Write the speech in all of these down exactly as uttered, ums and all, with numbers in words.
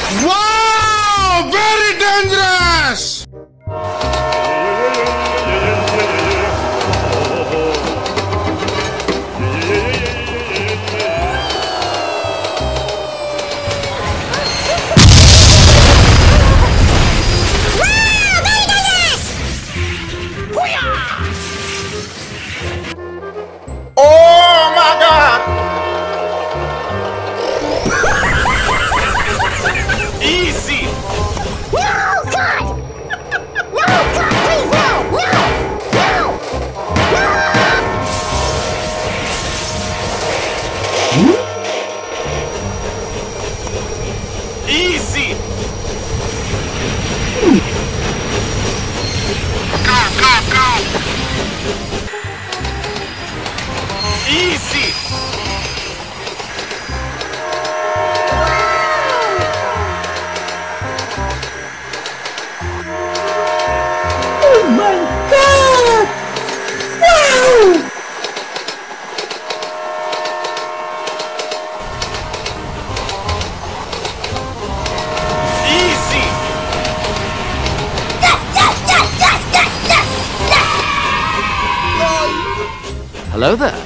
Wow! Very dangerous! Oh my God! Easy! No, God! No, God, please, no! No! No! No! Easy! Go, go, go! Easy! Oh my God! Wow! Easy! Yes, yes, yes, yes, yes, yes, yes! Hello there.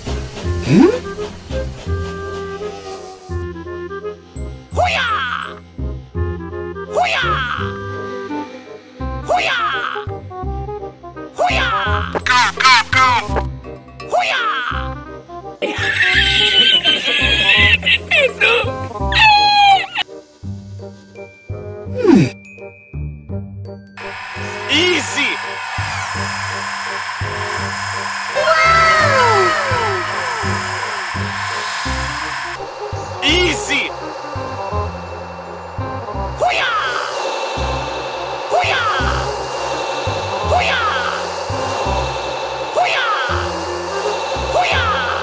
Hoo-yah! Hoo-yah! Hoo-yah! Hoo-yah! Go, go, go! Hoo-yah! Easy! Easy! Hoo-yah! Hoo-yah! Hoo-yah! Hoo-yah! Hoo-yah!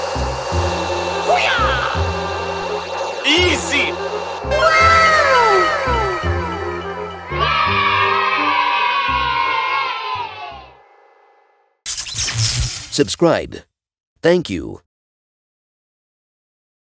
Hoo-yah! Easy! Subscribe. Thank you.